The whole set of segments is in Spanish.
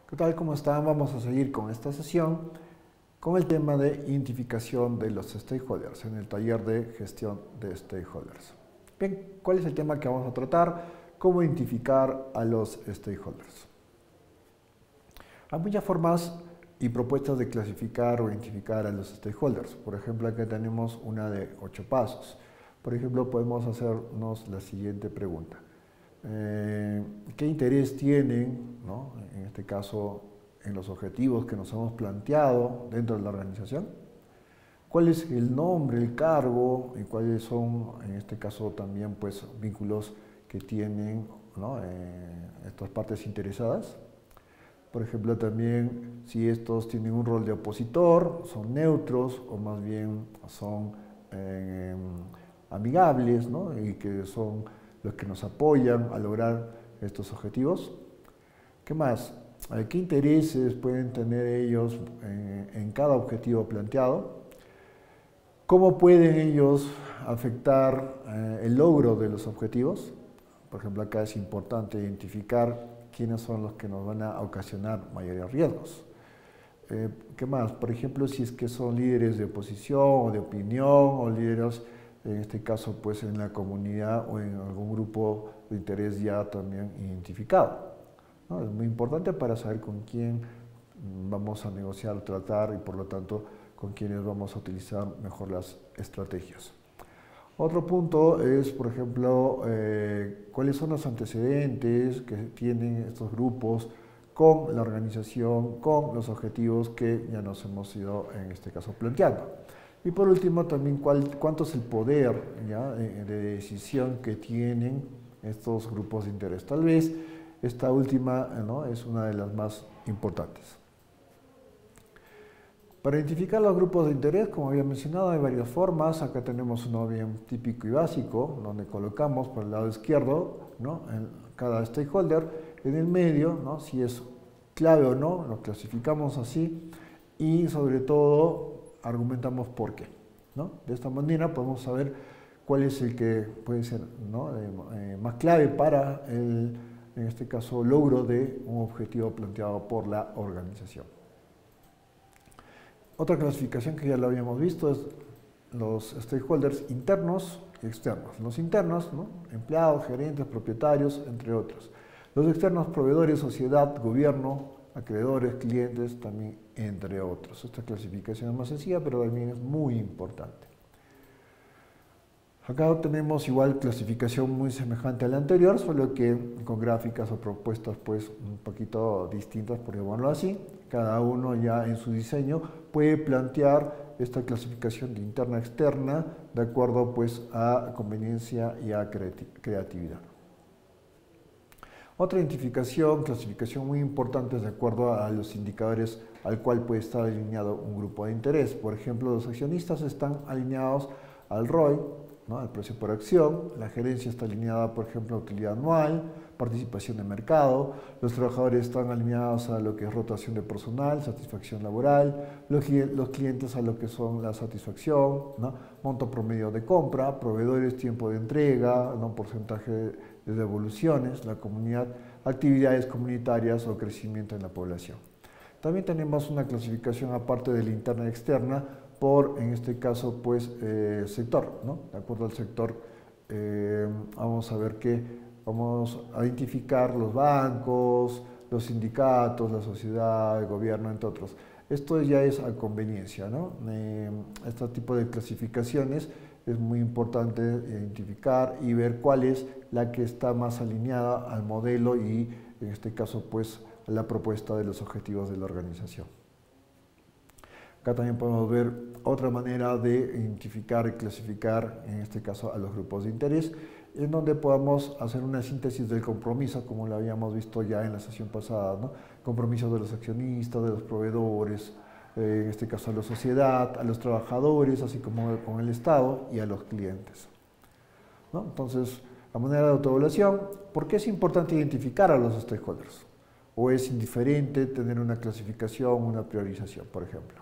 ¿Qué tal? ¿Cómo están? Vamos a seguir con esta sesión con el tema de identificación de los stakeholders en el taller de gestión de stakeholders. Bien, ¿cuál es el tema que vamos a tratar? ¿Cómo identificar a los stakeholders? Hay muchas formas y propuestas de clasificar o identificar a los stakeholders. Por ejemplo, acá tenemos una de 8 pasos. Por ejemplo, podemos hacernos la siguiente pregunta. ¿Qué interés tienen, ¿no? En este caso, en los objetivos que nos hemos planteado dentro de la organización? ¿Cuál es el nombre, el cargo y cuáles son, en este caso, también pues, vínculos que tienen, ¿no? Estas partes interesadas? Por ejemplo, también si estos tienen un rol de opositor, son neutros o más bien son amigables, ¿no? Y que son los que nos apoyan a lograr estos objetivos. ¿Qué más? ¿Qué intereses pueden tener ellos en cada objetivo planteado? ¿Cómo pueden ellos afectar el logro de los objetivos? Por ejemplo, acá es importante identificar quiénes son los que nos van a ocasionar mayores riesgos. ¿Qué más? Por ejemplo, si es que son líderes de oposición o de opinión o líderes, en este caso, pues en la comunidad o en algún grupo de interés ya también identificado, ¿no? Es muy importante para saber con quién vamos a negociar o tratar y por lo tanto con quiénes vamos a utilizar mejor las estrategias. Otro punto es, por ejemplo, cuáles son los antecedentes que tienen estos grupos con la organización, con los objetivos que ya nos hemos ido, en este caso, planteando. Y por último, también cuánto es el poder, ¿ya? de decisión que tienen estos grupos de interés. Tal vez esta última, ¿no? es una de las más importantes. Para identificar los grupos de interés, como había mencionado, hay varias formas. Acá tenemos uno bien típico y básico, donde colocamos por el lado izquierdo, ¿no? en cada stakeholder, en el medio, ¿no? si es clave o no, lo clasificamos así, y sobre todo argumentamos por qué, ¿no? De esta manera podemos saber cuál es el que puede ser, ¿no? más clave para el, en este caso, logro de un objetivo planteado por la organización. Otra clasificación que ya lo habíamos visto es los stakeholders internos y externos. Los internos, ¿no? empleados, gerentes, propietarios, entre otros. Los externos, proveedores, sociedad, gobierno, acreedores, clientes, también entre otros. Esta clasificación es más sencilla, pero también es muy importante. Acá tenemos igual clasificación muy semejante a la anterior, solo que con gráficas o propuestas pues un poquito distintas, por llamarlo así. Cada uno ya en su diseño puede plantear esta clasificación de interna-externa de acuerdo pues a conveniencia y a creatividad. Otra clasificación muy importante es de acuerdo a los indicadores al cual puede estar alineado un grupo de interés. Por ejemplo, los accionistas están alineados al ROI, ¿no? al precio por acción, la gerencia está alineada, por ejemplo, a utilidad anual, participación de mercado, los trabajadores están alineados a lo que es rotación de personal, satisfacción laboral, los clientes a lo que son la satisfacción, ¿no? monto promedio de compra, proveedores, tiempo de entrega, ¿no? porcentaje de devoluciones, la comunidad, actividades comunitarias o crecimiento en la población. También tenemos una clasificación aparte de la interna y externa por, en este caso, pues, sector, ¿no? De acuerdo al sector, vamos a ver que vamos a identificar los bancos, los sindicatos, la sociedad, el gobierno, entre otros. Esto ya es a conveniencia, ¿no? Este tipo de clasificaciones es muy importante identificar y ver cuál es la que está más alineada al modelo y, en este caso, pues, a la propuesta de los objetivos de la organización. Acá también podemos ver otra manera de identificar y clasificar, en este caso, a los grupos de interés, en donde podamos hacer una síntesis del compromiso, como lo habíamos visto ya en la sesión pasada, ¿no? Compromiso de los accionistas, de los proveedores, en este caso a la sociedad, a los trabajadores, así como con el Estado y a los clientes, ¿no? Entonces, a manera de autoevaluación, ¿por qué es importante identificar a los stakeholders? ¿O es indiferente tener una clasificación, una priorización, por ejemplo?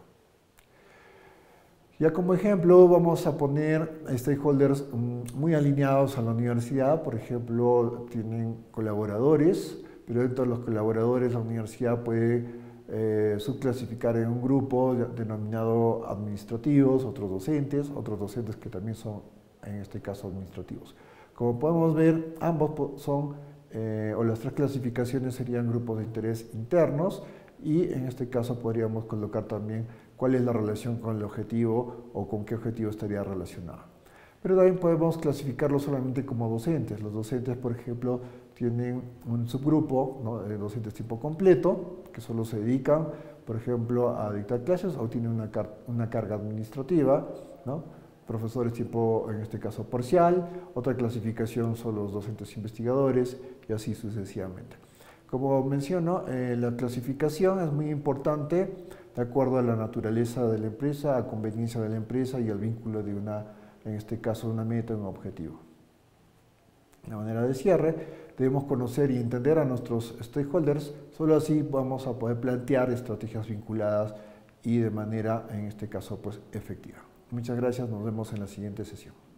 Ya como ejemplo vamos a poner stakeholders muy alineados a la universidad, por ejemplo, tienen colaboradores, pero dentro de los colaboradores la universidad puede subclasificar en un grupo denominado administrativos, otros docentes que también son, en este caso, administrativos. Como podemos ver, ambos son, o las tres clasificaciones serían grupos de interés internos, y en este caso podríamos colocar también cuál es la relación con el objetivo o con qué objetivo estaría relacionado. Pero también podemos clasificarlo solamente como docentes. Los docentes, por ejemplo, tienen un subgrupo, ¿no?, de docentes tiempo completo, que solo se dedican, por ejemplo, a dictar clases o tienen una carga administrativa, ¿no? Profesores tipo, en este caso, parcial. Otra clasificación son los docentes investigadores y así sucesivamente. Como menciono, la clasificación es muy importante de acuerdo a la naturaleza de la empresa, a conveniencia de la empresa y al vínculo de en este caso, una meta y un objetivo. De manera de cierre, debemos conocer y entender a nuestros stakeholders, solo así vamos a poder plantear estrategias vinculadas y de manera, en este caso, pues, efectiva. Muchas gracias, nos vemos en la siguiente sesión.